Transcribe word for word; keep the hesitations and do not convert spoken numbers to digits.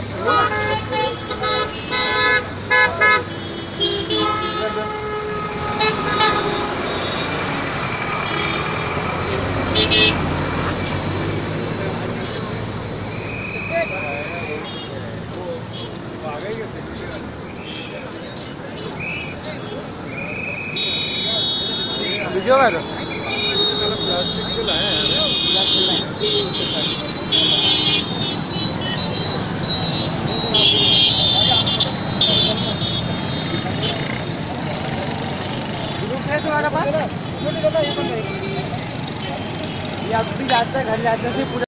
Video का plastic के लाए हैं ग्रुप है तुम्हारे पास? ये अब भी जाता है घर जाते से पूरा